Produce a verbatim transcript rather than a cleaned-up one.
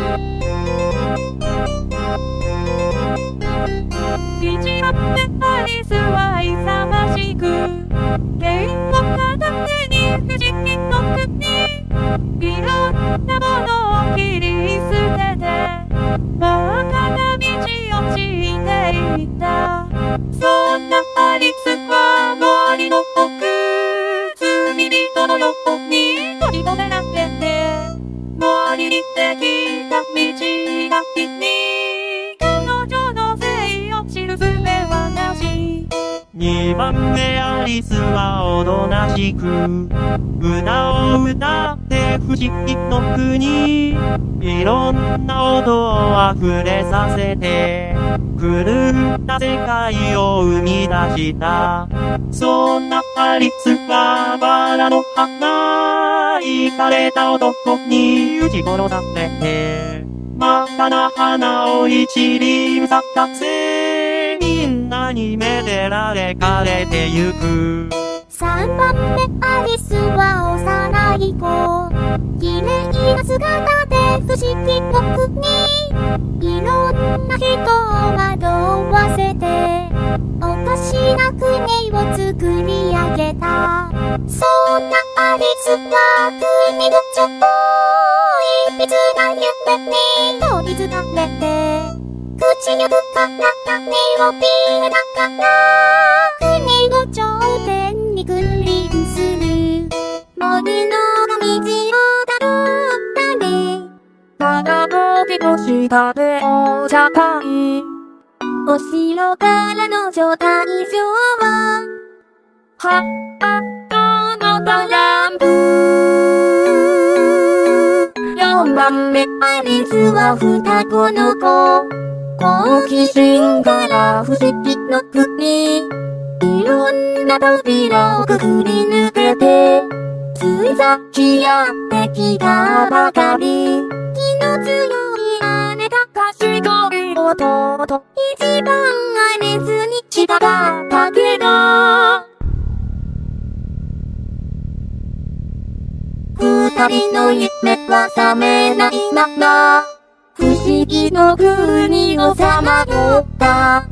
疑似あってアリスは勇ましく剣を片手に不思議の国いろんなものを切り捨ててバカな道を敷いていた。そんなアリスは周りの奥罪人の横に閉じ込められて周りにできた道が気に彼女のせいを知る術はなし。 にばんめアリスはおとなしく歌を歌って不思議の国いろんな音を溢れさせて狂った世界を生み出した。そんなアリスはバラの花いかれた男に撃ち殺されて真っ赤な花を一輪咲かせみんなにめでられ枯れてゆく。 さんばんめアリスは幼い子綺麗な姿で不思議の国いろんな人を惑わせておかしな国を作り上げた。そんなアリスは国のちょっといびつな夢に取りつかれて口ゆくから種をピーだから国の頂点に君臨する森の道をたどったりただ時と下でお茶会お城からの状態上ははっとのトランプ。よんばんめアリスは双子の子好奇心から不思議の国いろんな扉をくぐり抜けてついさっきやってきたばかり気の強い姉が賢い弟一番アリスに近かったけど二人の夢は覚めないまま不思議の国をさまよった